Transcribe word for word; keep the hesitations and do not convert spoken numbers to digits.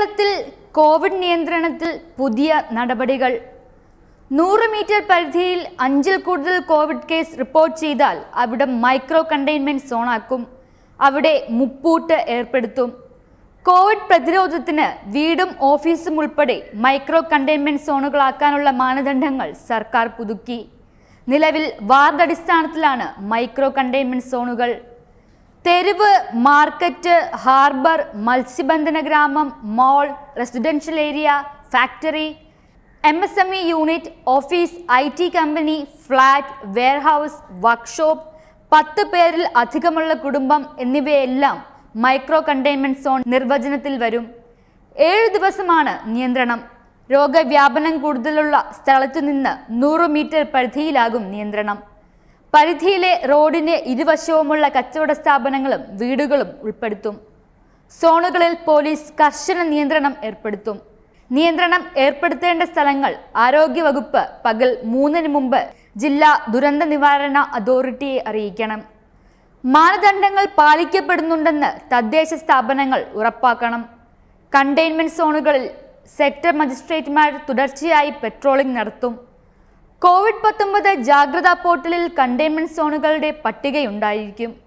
കേരളത്തിൽ കോവിഡ് നിയന്ത്രണത്തിൽ പുതിയ നടപടികൾ. നൂറ് മീറ്റർ പരിധിയിൽ അഞ്ചിൽ കൂടുതൽ കോവിഡ് കേസ് റിപ്പോർട്ട് ചെയ്താൽ അവിടെ മൈക്രോ കണ്ടെയ്ൻമെന്റ് സോണാക്കും. അവിടെ മുപ്പൂട്ട് ഏർപ്പെടുത്തും. കോവിഡ് പ്രതിരോധത്തിന് വീടും ഓഫീസും ഉൾപ്പെടെ മൈക്രോ കണ്ടെയ്ൻമെന്റ് സോണുകളാക്കാനുള്ള മാനദണ്ഡങ്ങൾ സർക്കാർ പുതുക്കി. നിലവിൽ വാർഡ് അടിസ്ഥാനത്തിലാണ് മൈക്രോ കണ്ടെയ്ൻമെന്റ് സോണുകൾ. തെരുവ്, മാർക്കറ്റ്, ഹാർബർ, മത്സ്യബന്ധന ഗ്രാമം, mall, residential area, factory, M S M E unit, office, I T company, flat, warehouse, workshop, പത്ത് പേരിൽ അധികമുള്ള കുടുംബം എന്നിവയെല്ലാം മൈക്രോ കണ്ടെയ്ൻമെന്റ് സോൺ നിർവചനത്തിൽ വരും. ഏഴ് ദിവസമാണ് നിയന്ത്രണം. രോഗവ്യാപനം കൂടുതലുള്ള സ്ഥലത്തു നിന്ന് നൂറ് മീറ്റർ പരിധിയിലാകും നിയന്ത്രണം. പരിധിയിലെ റോഡിന് ഇരുവശവുമുള്ള കച്ചവട സ്ഥാപനങ്ങളും വീടുകളും ഉൾപ്പെടുത്തും. സോണുകളിൽ പോലീസ് കർശന നിയന്ത്രണം ഏർപ്പെടുത്തും. നിയന്ത്രണം ഏർപ്പെടുത്തേണ്ട സ്ഥലങ്ങൾ ആരോഗ്യവകുപ്പ് പകൽ മൂന്നിന് മുമ്പ് ജില്ലാ ദുരന്ത നിവാരണ അതോറിറ്റിയെ അറിയിക്കണം. മാനദണ്ഡങ്ങൾ പാലിക്കപ്പെടുന്നുണ്ടെന്ന് തദ്ദേശ സ്ഥാപനങ്ങൾ ഉറപ്പാക്കണം. കണ്ടെയ്ൻമെന്റ് സോണുകളിൽ സെക്ടർ മജിസ്ട്രേറ്റുമാർ തുടർച്ചയായി പെട്രോളിംഗ് നടത്തും. കോവിഡ് പത്തൊമ്പത് ജാഗ്രതാ പോർട്ടലിൽ കണ്ടെയ്ൻമെന്റ് സോണുകളുടെ പട്ടികയുണ്ടായിരിക്കും.